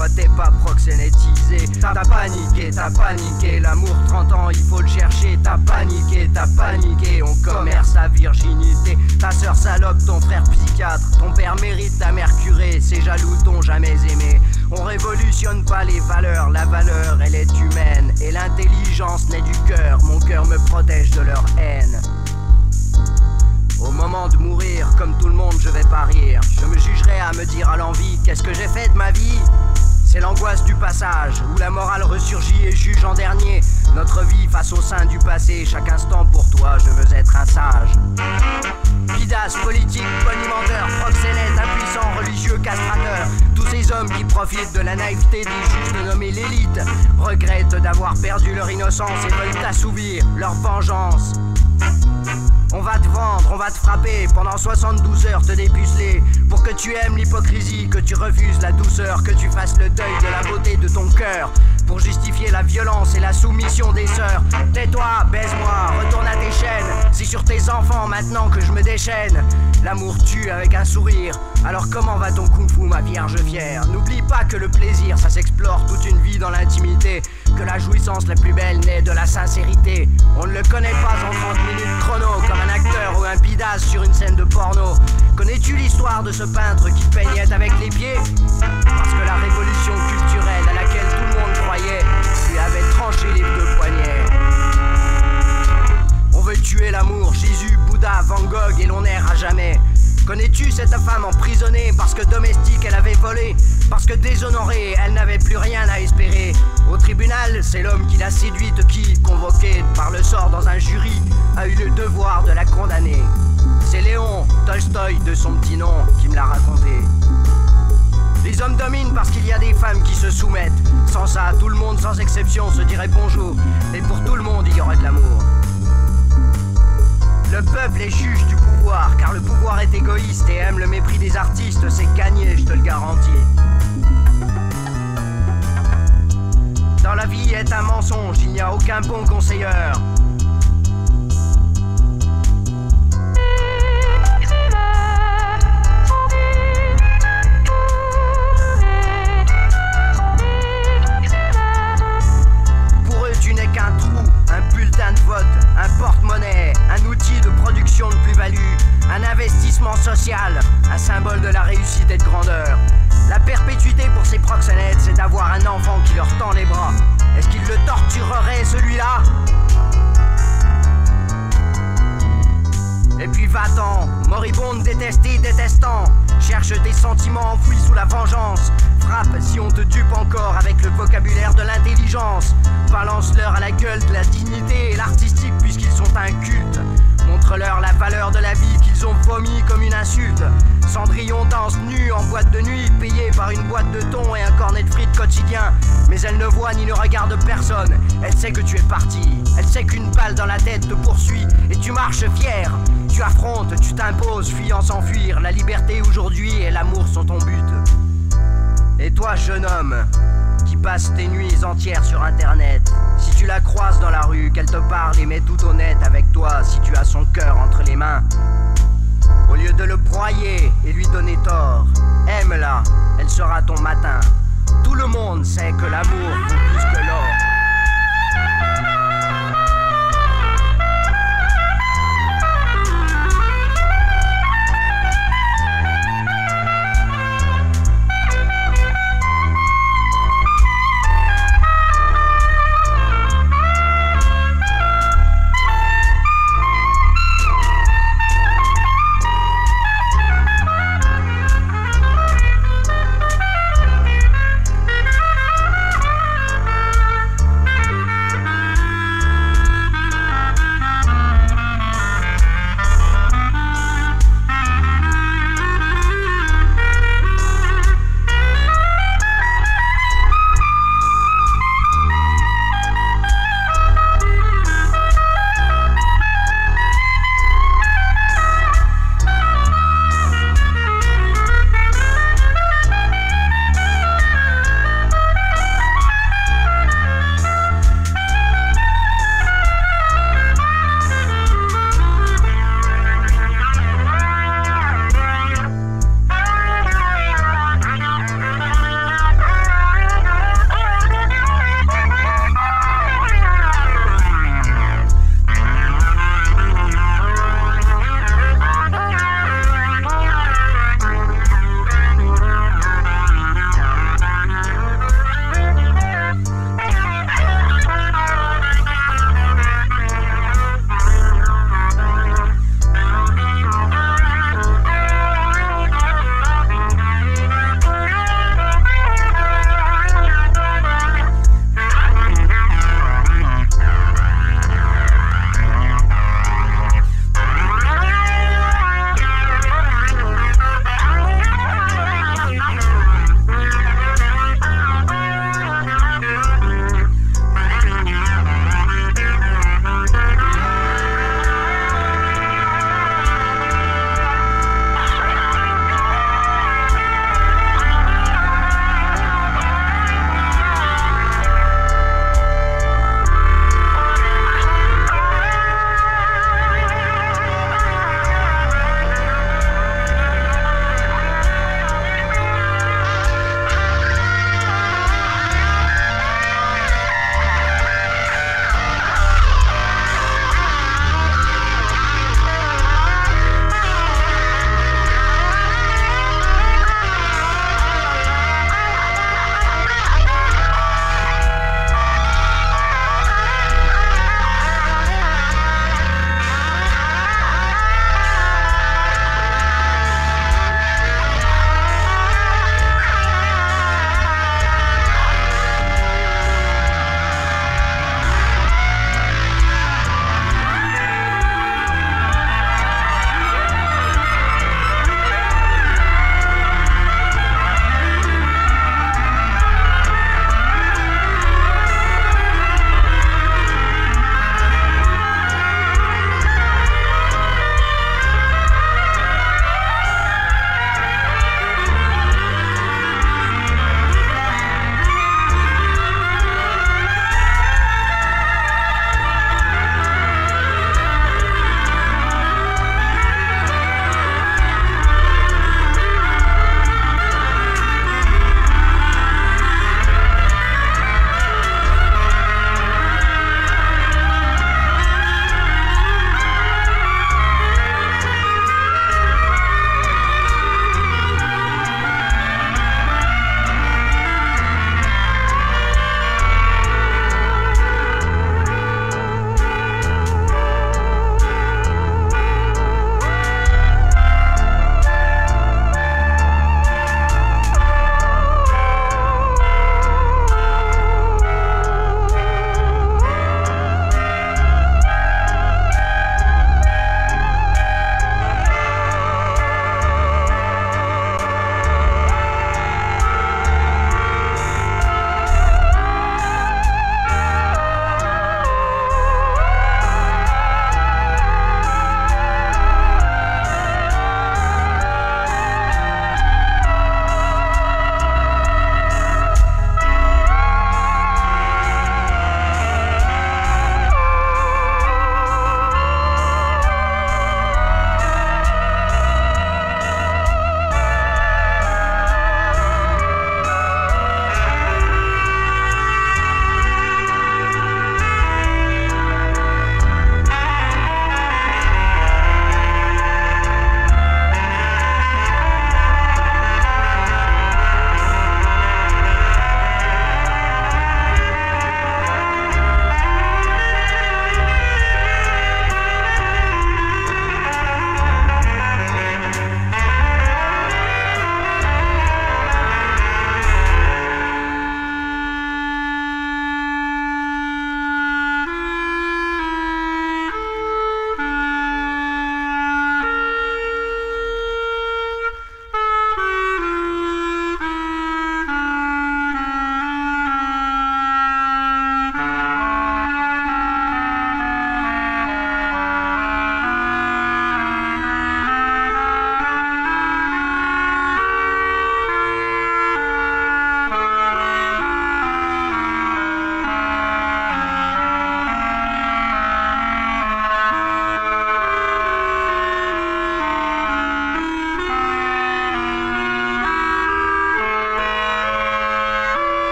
toi t'es pas proxénétisé. T'as paniqué, l'amour 30 ans, il faut le chercher. T'as paniqué, on commerce ta virginité. Ta sœur salope, ton frère psychiatre, ton père mérite, ta mère curée. Ces jaloux t'ont jamais aimé. On révolutionne pas les valeurs, la valeur elle est humaine. Et l'intelligence naît du cœur, mon cœur me protège de leur haine. Au moment de mourir, comme tout le monde, je vais pas rire. Je me jugerai à me dire à l'envie, qu'est-ce que j'ai fait de ma vie? C'est l'angoisse du passage, où la morale ressurgit et juge en dernier notre vie face au sein du passé. Chaque instant pour toi, je veux être un sage. Pidas, politique, bonimenteur, proxénète, impuissant, religieux, castrateur. Tous ces hommes qui profitent de la naïveté des justes nommés l'élite regrettent d'avoir perdu leur innocence et veulent assouvir leur vengeance. On va te vendre, on va te frapper, pendant 72 heures te dépuceler. Pour que tu aimes l'hypocrisie, que tu refuses la douceur, que tu fasses le deuil de la beauté de ton cœur. Pour justifier la violence et la soumission des sœurs. Tais-toi, baise-moi, retourne à tes chaînes. C'est sur tes enfants maintenant que je me déchaîne. L'amour tue avec un sourire, alors comment va ton kung-fu ma vierge fière? N'oublie pas que le plaisir ça s'explore toute une vie dans l'intimité. Que la jouissance la plus belle naît de la sincérité. On ne le connaît pas en 30 minutes chrono, comme un acteur ou un bidas sur une scène de porno. Connais-tu l'histoire de ce peintre qui peignait avec les pieds? Parce que la révolution culturelle à laquelle tout le monde croyait lui avait tranché les deux poignets. On veut tuer l'amour, Jésus, Bouddha, Van Gogh et l'on erre à jamais. Connais-tu cette femme emprisonnée parce que domestique elle avait volé? Parce que déshonorée, elle n'avait plus rien à espérer. Au tribunal, c'est l'homme qui l'a séduite qui, convoqué par le sort dans un jury, a eu le devoir de la condamner. C'est Léon Tolstoï de son petit nom qui me l'a raconté. Les hommes dominent parce qu'il y a des femmes qui se soumettent. Sans ça, tout le monde sans exception se dirait bonjour. Et pour tout le monde, il y aurait de l'amour. Le peuple est juge du pouvoir, car le pouvoir est égoïste et aime le mépris des artistes, c'est gagné, je te le garantis. Dans la vie est un mensonge, il n'y a aucun bon conseilleur. Pour eux, tu n'es qu'un trou, un bulletin de vote, un porte-monnaie, un outil de production de plus-value, un investissement social, un symbole de la réussite et de grandeur. La perpétuité pour ces proxénètes, c'est d'avoir un enfant qui leur tend les bras. Est-ce qu'ils le tortureraient, celui-là? Et puis va-t'en, moribonde, détestée, détestant. Cherche tes sentiments enfouis sous la vengeance. Frappe si on te dupe encore avec le vocabulaire de l'intelligence. Balance-leur à la gueule de la dignité et l'artistique puisqu'ils sont un culte. Montre-leur la valeur de la vie qu'ils ont vomi comme une insulte. Cendrillon danse nu en boîte de nuit, payée par une boîte de thon et un cornet de frites quotidien. Mais elle ne voit ni ne regarde personne. Elle sait que tu es parti. Elle sait qu'une balle dans la tête te poursuit. Et tu marches fier. Tu affrontes, tu t'imposes, fuyant sans fuir. La liberté aujourd'hui et l'amour sont ton but. Et toi, jeune homme, qui passe tes nuits entières sur internet, si tu la croises dans la rue, qu'elle te parle et met tout honnête avec toi, si tu as son cœur entre les mains, au lieu de le broyer et lui donner tort, aime-la, elle sera ton matin. Tout le monde sait que l'amour